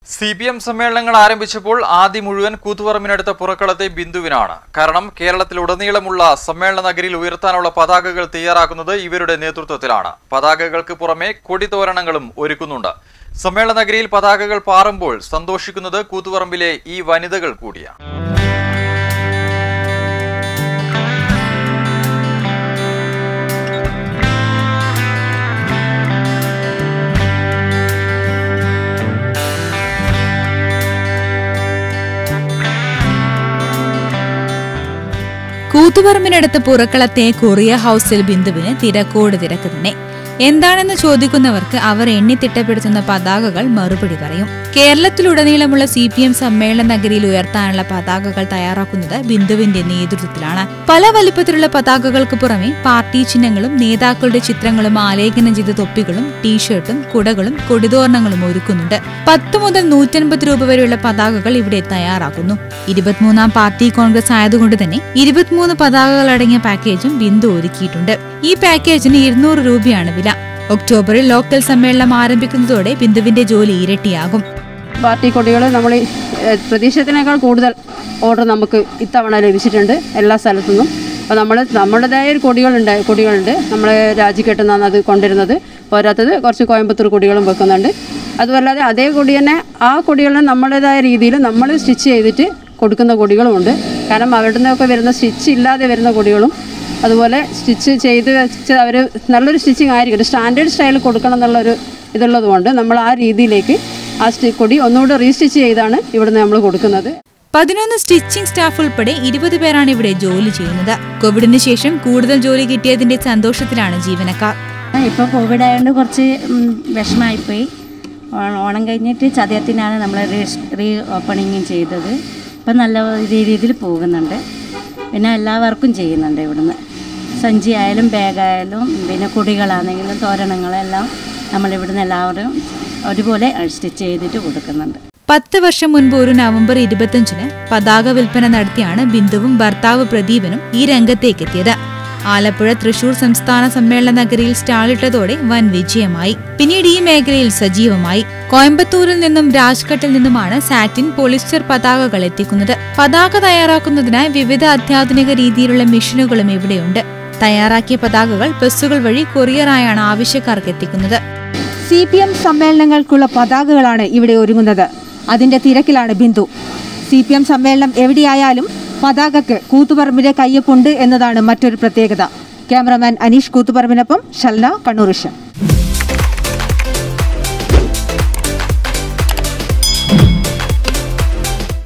CPM സമ്മേളനങ്ങൾ ആരംഭിച്ചപ്പോൾ ആദ്യം മുഴുവൻ കൂത്തുപറമ്പിനടുത്ത പുറക്കളത്തെ ബിന്ദുവിനാണ്. കാരണം കേരളത്തിലുടനീളമുള്ള സമ്മേളന നഗരിയിൽ ഉയർത്താനുള്ള പതാകകൾ തയ്യാറാക്കുന്നത് ഇവരുടെ നേതൃത്വത്തിലാണ്. പതാകകൾക്ക് പുറമെ കൊടിത്തോരണങ്ങളും ഒരുക്കുന്നുണ്ട്. സമ്മേളന നഗരിയിൽ പതാകകൾ പാറുമ്പോൾ സന്തോഷിക്കുന്നത് കൂത്തുപറമ്പിലെ ഈ വനിതകൾ കൂടിയാണ്. കൂത്തുപറമ്പിനടുത്ത് പുറക്കളത്തെ കൊറിയ ഹൌസിൽ ബിന്ദുവിന് തിരക്കോട് തിരക്ക് തന്നെ. എന്താണെന്ന് ചോദിക്കുന്നവർക്ക് അവർ എണ്ണിത്തിട്ടപ്പെടുത്തുന്ന പതാകകൾ മറുപടി പറയും. കേരളത്തിലുടനീളമുള്ള CPM സമ്മേളന നഗരിയിൽ ഉയർത്താനുള്ള പതാകകൾ തയ്യാറാക്കുന്നത് ബിന്ദുവിന്റെ നേതൃത്വത്തിലാണ്. പല വലിപ്പത്തിലുള്ള പതാകകൾക്ക് പുറമെ പാർട്ടി ചിഹ്നങ്ങളും നേതാക്കളുടെ ചിത്രങ്ങളും ആലേഖനം ചെയ്ത തൊപ്പികളും ടീഷർട്ടും കുടകളും കൊടിതോരണങ്ങളും ഒരുക്കുന്നുണ്ട്. 10 മുതൽ 150 രൂപ വരെയുള്ള പതാകകൾ ഇവിടെ തയ്യാറാക്കുന്നു. 23ാം പാർട്ടി കോൺഗ്രസ് ആയതുകൊണ്ട് തന്നെ 23 പതാകകൾ അടങ്ങിയ പാക്കേജും ബിന്ദു ഒരുക്കിയിട്ടുണ്ട്. ഈ പാക്കേജിന് 200 രൂപയാണ് വില. ഒക്ടോബറിൽ ലോക്കൽ സമ്മേളനം ആരംഭിക്കുന്നതോടെ ബിന്ദുവിന്റെ ജോലി ഇരട്ടിയാകും. പാർട്ടി കൊടികൾ നമ്മൾ പ്രതീക്ഷിച്ചതിനേക്കാൾ കൂടുതൽ ഓർഡർ നമുക്ക് ഇത്തവണ ലഭിച്ചിട്ടുണ്ട് എല്ലാ സ്ഥലത്തുനിന്നും. അപ്പോൾ നമ്മുടേതായ ഒരു കൊടികളുണ്ട്. നമ്മൾ രാജിക്കെട്ടുന്നാണ് അത് കൊണ്ടുവരുന്നത്. പോരാത്തത് കുറച്ച് കോയമ്പത്തൂർ കൊടികളും വെക്കുന്നുണ്ട്. അതുമല്ലാതെ അതേ കൊടി തന്നെ ആ കൊടികളെ നമ്മുടേതായ രീതിയിൽ നമ്മൾ സ്റ്റിച്ച് ചെയ്തിട്ട് കൊടുക്കുന്ന കൊടികളുമുണ്ട്. കാരണം അവിടെ നിന്നൊക്കെ വരുന്ന സ്റ്റിച്ച് ഇല്ലാതെ വരുന്ന കൊടികളും അതുപോലെ സ്റ്റിച്ച് ചെയ്ത് വെച്ച് അവർ നല്ലൊരു സ്റ്റിച്ചിങ് ആയിരിക്കും, സ്റ്റാൻഡേർഡ് സ്റ്റൈൽ കൊടുക്കണം എന്നുള്ളൊരു ഇതുള്ളതുകൊണ്ട് നമ്മൾ ആ രീതിയിലേക്ക് ആ കൊടി ഒന്നുകൂടെ റീസ്റ്റിച്ച് ചെയ്താണ് ഇവിടുന്ന് നമ്മൾ കൊടുക്കുന്നത്. 11 സ്റ്റിച്ചിങ് സ്റ്റാഫ് ഉൾപ്പെടെ 20 പേരാണ് ഇവിടെ ജോലി ചെയ്യുന്നത്. കോവിഡിന് ശേഷം കൂടുതൽ ജോലി കിട്ടിയതിന്റെ സന്തോഷത്തിലാണ് ജീവനക്കാർ. ഇപ്പോൾ കോവിഡ് ആയതുകൊണ്ട് കുറച്ച് വിഷമമായിപ്പോയി. ഓണം കഴിഞ്ഞിട്ട് ചതയത്തിനാണ് നമ്മൾ റീ ഓപ്പണിങ്ങും ചെയ്തത്. ഇപ്പം നല്ല രീതിയിൽ പോകുന്നുണ്ട്. പിന്നെ എല്ലാവർക്കും ചെയ്യുന്നുണ്ട് ഇവിടുന്ന്. സഞ്ചി ആയാലും ബാഗായാലും പിന്നെ കുടികളാണെങ്കിലും തോരണങ്ങളെല്ലാം നമ്മളിവിടുന്ന് എല്ലാവരും ഒരുപോലെ സ്റ്റിച്ച് ചെയ്തിട്ട് കൊടുക്കുന്നുണ്ട്. 10 വർഷം മുൻപ് ഒരു നവംബർ 25-ന് പതാക വിൽപ്പന നടത്തിയാണ് ബിന്ദുവും ഭർത്താവ് പ്രദീപനും ഈ രംഗത്തേക്കെത്തിയത്. ആലപ്പുഴ തൃശൂർ സംസ്ഥാന സമ്മേളന നഗരിയിൽ സ്റ്റാളിട്ടതോടെ വൻ വിജയമായി. പിന്നീട് ഈ മേഖലയിൽ സജീവമായി. കോയമ്പത്തൂരിൽ നിന്നും രാജ്ഘട്ടിൽ നിന്നുമാണ് സാറ്റിൻ പോളിസ്റ്റർ പതാകകൾ എത്തിക്കുന്നത്. പതാക തയ്യാറാക്കുന്നതിനായി വിവിധ അത്യാധുനിക രീതിയിലുള്ള മെഷീനുകളും ഇവിടെയുണ്ട്. തയ്യാറാക്കിയ പതാകകൾ ബസ്സുകൾ വഴി കൊറിയറായാണ് ആവശ്യക്കാർക്ക് എത്തിക്കുന്നത്. CPM സമ്മേളനങ്ങൾക്കുള്ള പതാകകളാണ് ഇവിടെ ഒരുങ്ങുന്നത്. അതിന്റെ തിരക്കിലാണ് ബിന്ദു. CPM സമ്മേളനം എവിടെയായാലും പതാകക്ക് കൂത്തുപറമ്പിന്റെ കയ്യൊപ്പുണ്ട് എന്നതാണ് മറ്റൊരു പ്രത്യേകത. ക്യാമറമാൻ അനീഷ് കൂത്തുപറമ്പിനൊപ്പം ഷൽന, കണ്ണൂർ വിഷൻ.